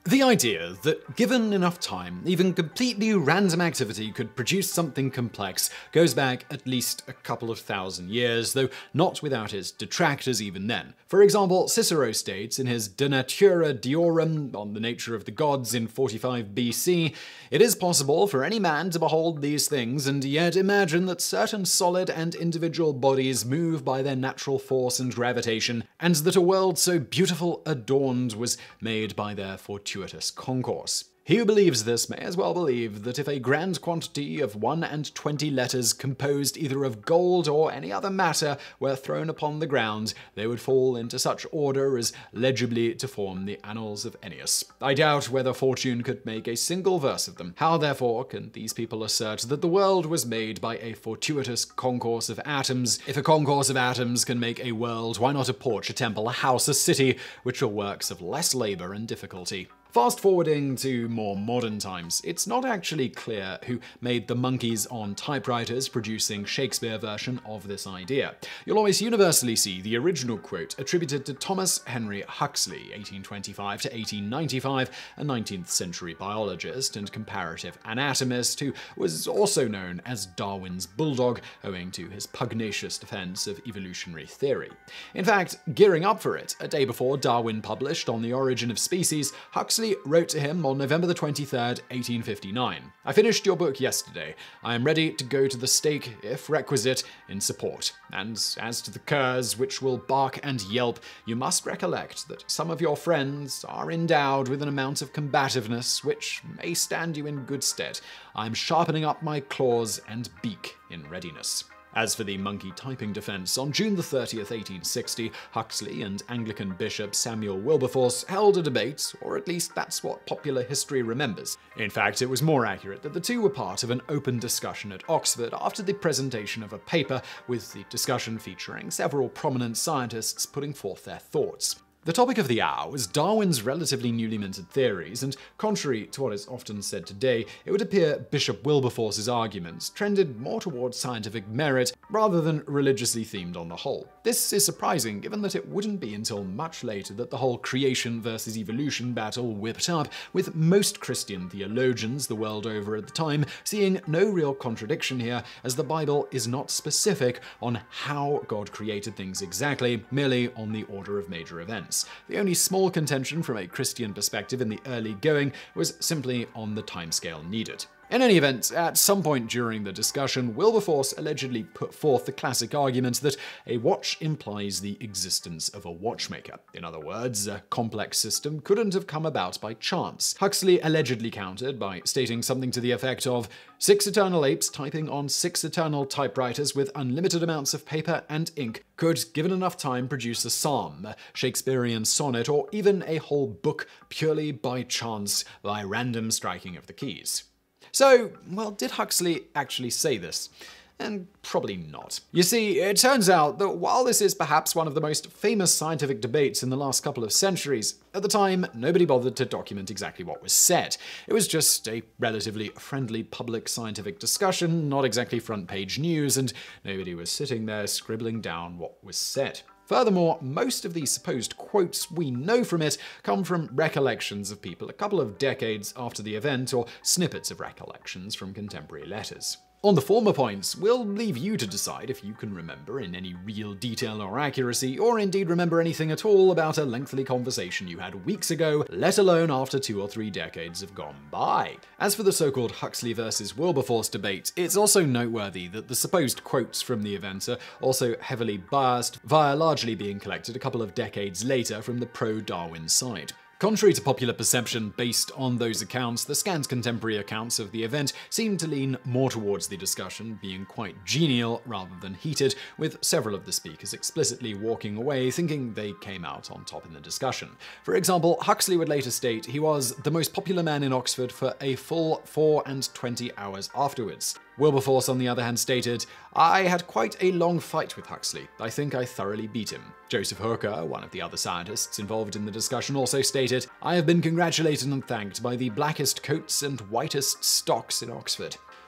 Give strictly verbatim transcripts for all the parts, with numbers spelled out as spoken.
The idea that given enough time, even completely random activity could produce something complex goes back at least a couple of thousand years, though not without its detractors even then. For example, Cicero states in his De Natura Deorum on the nature of the gods in forty-five B C, "It is possible for any man to behold these things and yet imagine that certain solid and individual bodies move by their natural force and gravitation, and that a world so beautiful adorned was made by their fortuitous concourse." He who believes this may as well believe that if a grand quantity of one and twenty letters composed either of gold or any other matter were thrown upon the ground, they would fall into such order as legibly to form the annals of Ennius. I doubt whether fortune could make a single verse of them. How therefore can these people assert that the world was made by a fortuitous concourse of atoms? If a concourse of atoms can make a world, why not a porch, a temple, a house, a city, which are works of less labor and difficulty? Fast forwarding to more modern times, it's not actually clear who made the monkeys on typewriters producing Shakespeare's version of this idea. You'll always universally see the original quote attributed to Thomas Henry Huxley, eighteen twenty-five to eighteen ninety-five, a nineteenth century biologist and comparative anatomist who was also known as Darwin's bulldog, owing to his pugnacious defense of evolutionary theory. In fact, gearing up for it, a day before Darwin published On the Origin of Species, Huxley wrote to him on November the twenty-third, eighteen fifty-nine. "I finished your book yesterday. I am ready to go to the stake, if requisite, in support. And as to the curs which will bark and yelp, you must recollect that some of your friends are endowed with an amount of combativeness which may stand you in good stead. I am sharpening up my claws and beak in readiness." As for the monkey typing defense, on June the thirtieth, eighteen sixty, Huxley and Anglican Bishop Samuel Wilberforce held a debate, or at least that's what popular history remembers. In fact, it was more accurate that the two were part of an open discussion at Oxford after the presentation of a paper, with the discussion featuring several prominent scientists putting forth their thoughts. The topic of the hour was Darwin's relatively newly minted theories, and contrary to what is often said today, it would appear Bishop Wilberforce's arguments trended more towards scientific merit rather than religiously themed on the whole. This is surprising given that it wouldn't be until much later that the whole creation versus evolution battle whipped up, with most Christian theologians the world over at the time seeing no real contradiction here, as the Bible is not specific on how God created things exactly, merely on the order of major events. The only small contention from a Christian perspective in the early going was simply on the timescale needed. In any event, at some point during the discussion, Wilberforce allegedly put forth the classic argument that a watch implies the existence of a watchmaker. In other words, a complex system couldn't have come about by chance. Huxley allegedly countered by stating something to the effect of, "Six eternal apes typing on six eternal typewriters with unlimited amounts of paper and ink could, given enough time, produce a psalm, a Shakespearean sonnet, or even a whole book purely by chance, by random striking of the keys." So, well, did Huxley actually say this? And probably not. You see, it turns out that while this is perhaps one of the most famous scientific debates in the last couple of centuries, at the time, nobody bothered to document exactly what was said. It was just a relatively friendly public scientific discussion, not exactly front-page news, and nobody was sitting there scribbling down what was said. Furthermore, most of the supposed quotes we know from it come from recollections of people a couple of decades after the event, or snippets of recollections from contemporary letters. On the former points, we'll leave you to decide if you can remember in any real detail or accuracy, or indeed remember anything at all about a lengthy conversation you had weeks ago, let alone after two or three decades have gone by. As for the so-called Huxley versus Wilberforce debate, it's also noteworthy that the supposed quotes from the event are also heavily biased, via largely being collected a couple of decades later from the pro-Darwin side. Contrary to popular perception based on those accounts, the scant contemporary accounts of the event seem to lean more towards the discussion being quite genial rather than heated, with several of the speakers explicitly walking away thinking they came out on top in the discussion. For example, Huxley would later state he was the most popular man in Oxford for a full four and twenty hours afterwards. Wilberforce, on the other hand, stated, "I had quite a long fight with Huxley. I think I thoroughly beat him." Joseph Hooker, one of the other scientists involved in the discussion, also stated, "I have been congratulated and thanked by the blackest coats and whitest stocks in Oxford."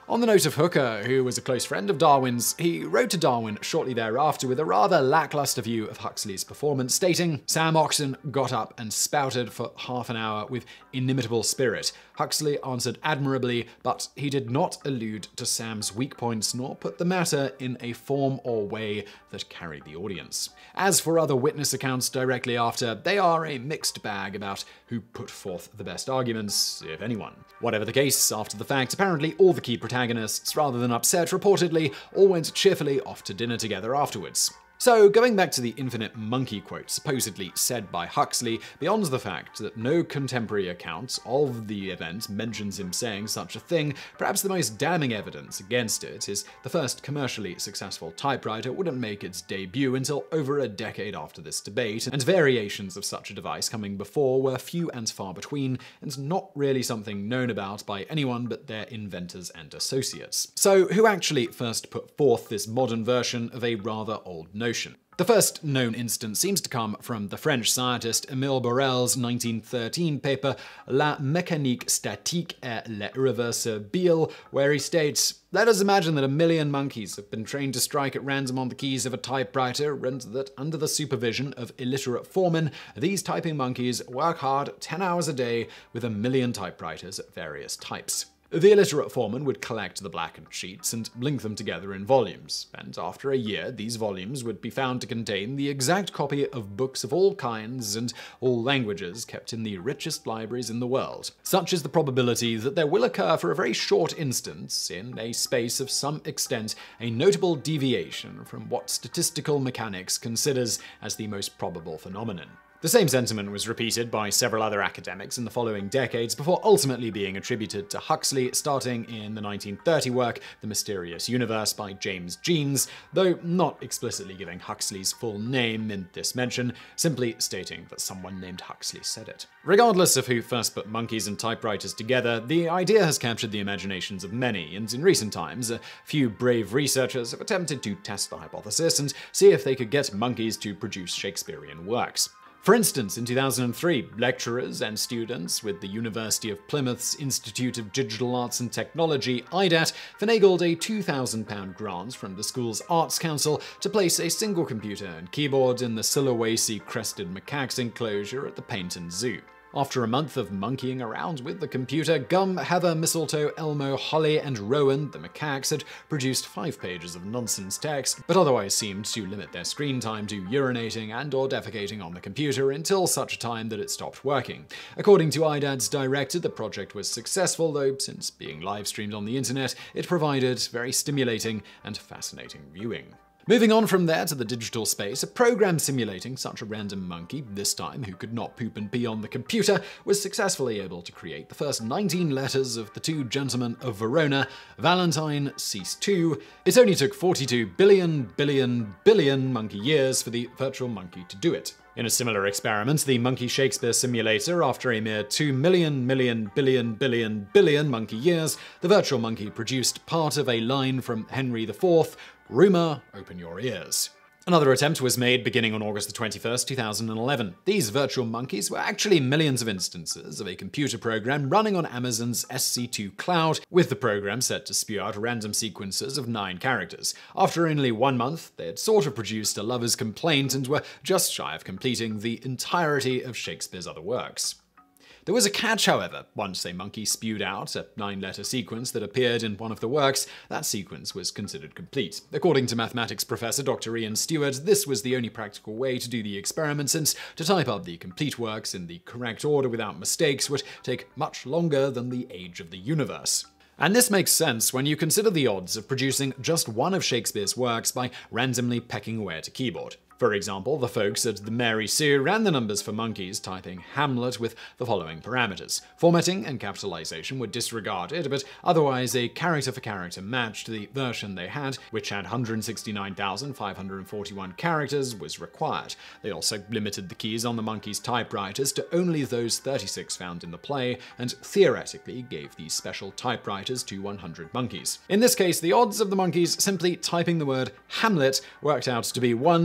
On the note of Hooker, who was a close friend of Darwin's, he wrote to Darwin shortly thereafter with a rather lackluster view of Huxley's performance, stating, "Sam Oxon got up and spouted for half an hour with inimitable spirit. Huxley answered admirably, but he did not allude to Sam's weak points nor put the matter in a form or way that carried the audience." As for other witness accounts directly after, they are a mixed bag about who put forth the best arguments, if anyone. Whatever the case, after the fact, apparently all the key protagonists, rather than upset, reportedly all went cheerfully off to dinner together afterwards. So, going back to the infinite monkey quote supposedly said by Huxley, beyond the fact that no contemporary account of the event mentions him saying such a thing, perhaps the most damning evidence against it is the first commercially successful typewriter wouldn't make its debut until over a decade after this debate, and variations of such a device coming before were few and far between, and not really something known about by anyone but their inventors and associates. So, who actually first put forth this modern version of a rather old notion? The first known instance seems to come from the French scientist Émile Borel's nineteen thirteen paper La mécanique statique et l'irréversible, where he states, "Let us imagine that a million monkeys have been trained to strike at random on the keys of a typewriter, and that under the supervision of illiterate foremen, these typing monkeys work hard ten hours a day with a million typewriters at various types. The illiterate foreman would collect the blackened sheets and link them together in volumes, and after a year these volumes would be found to contain the exact copy of books of all kinds and all languages kept in the richest libraries in the world. Such is the probability that there will occur for a very short instance, in a space of some extent, a notable deviation from what statistical mechanics considers as the most probable phenomenon." The same sentiment was repeated by several other academics in the following decades before ultimately being attributed to Huxley, starting in the nineteen thirty work The Mysterious Universe by James Jeans, though not explicitly giving Huxley's full name in this mention, simply stating that someone named Huxley said it. Regardless of who first put monkeys and typewriters together, the idea has captured the imaginations of many, and in recent times, a few brave researchers have attempted to test the hypothesis and see if they could get monkeys to produce Shakespearean works. For instance, in two thousand three, lecturers and students with the University of Plymouth's Institute of Digital Arts and Technology, I D A T, finagled a two thousand pound grant from the school's Arts Council to place a single computer and keyboard in the Sulawesi crested macaques enclosure at the Paynton Zoo. After a month of monkeying around with the computer, Gum, Heather, Mistletoe, Elmo, Holly, and Rowan, the macaques, had produced five pages of nonsense text, but otherwise seemed to limit their screen time to urinating and or defecating on the computer until such a time that it stopped working. According to I D A T's director, the project was successful, though since being live streamed on the internet, it provided very stimulating and fascinating viewing. Moving on from there to the digital space, a program simulating such a random monkey, this time who could not poop and pee on the computer, was successfully able to create the first nineteen letters of the two gentlemen of Verona, Valentine cease two. It only took forty-two billion billion billion monkey years for the virtual monkey to do it. In a similar experiment, the Monkey Shakespeare simulator, after a mere two million million billion billion billion monkey years, the virtual monkey produced part of a line from Henry the Fourth, "Rumour, open your ears." Another attempt was made beginning on August the twenty-first, two thousand eleven. These virtual monkeys were actually millions of instances of a computer program running on Amazon's S C two cloud, with the program set to spew out random sequences of nine characters. After only one month, they had sort of produced a lover's complaint and were just shy of completing the entirety of Shakespeare's other works. There was a catch, however. Once a monkey spewed out a nine-letter sequence that appeared in one of the works, that sequence was considered complete. According to mathematics professor Doctor Ian Stewart, this was the only practical way to do the experiment, since to type up the complete works in the correct order without mistakes would take much longer than the age of the universe. And this makes sense when you consider the odds of producing just one of Shakespeare's works by randomly pecking away at a keyboard. For example, the folks at the Mary Sue ran the numbers for monkeys typing Hamlet with the following parameters. Formatting and capitalization were disregarded, but otherwise a character-for-character match to the version they had, which had one hundred sixty-nine thousand five hundred forty-one characters, was required. They also limited the keys on the monkeys' typewriters to only those thirty-six found in the play, and theoretically gave these special typewriters to one hundred monkeys. In this case, the odds of the monkeys simply typing the word Hamlet worked out to be one in twenty-one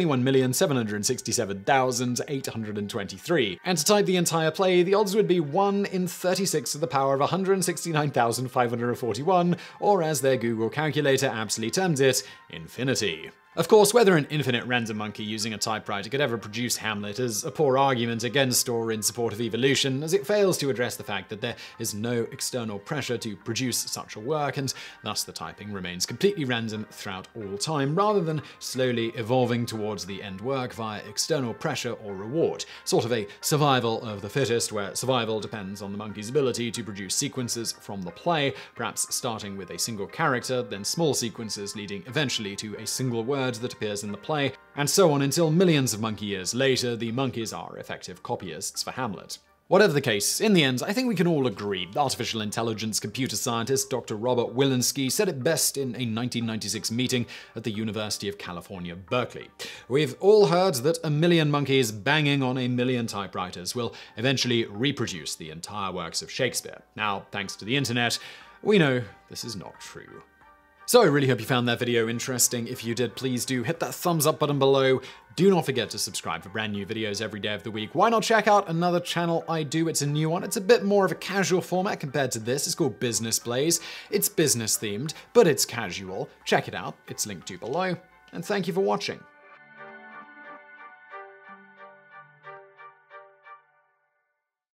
twenty-one million seven hundred sixty-seven thousand eight hundred twenty-three. And to type the entire play, the odds would be one in thirty-six to the power of one hundred sixty-nine thousand five hundred forty-one, or as their Google calculator aptly terms it, infinity. Of course, whether an infinite random monkey using a typewriter could ever produce Hamlet is a poor argument against or in support of evolution, as it fails to address the fact that there is no external pressure to produce such a work, and thus the typing remains completely random throughout all time, rather than slowly evolving towards the end work via external pressure or reward. Sort of a survival of the fittest, where survival depends on the monkey's ability to produce sequences from the play, perhaps starting with a single character, then small sequences leading eventually to a single word that appears in the play, and so on until millions of monkey years later, the monkeys are effective copyists for Hamlet. Whatever the case, in the end, I think we can all agree artificial intelligence computer scientist Doctor Robert Wilinski said it best in a nineteen ninety-six meeting at the University of California, Berkeley. We've all heard that a million monkeys banging on a million typewriters will eventually reproduce the entire works of Shakespeare. Now, thanks to the internet, we know this is not true. So I really hope you found that video interesting. If you did, please do hit that thumbs up button below. Do not forget to subscribe for brand new videos every day of the week. Why not check out another channel I do? It's a new one. It's a bit more of a casual format compared to this. It's called Business Blaze. It's business themed, but it's casual. Check it out. It's linked to below. And thank you for watching.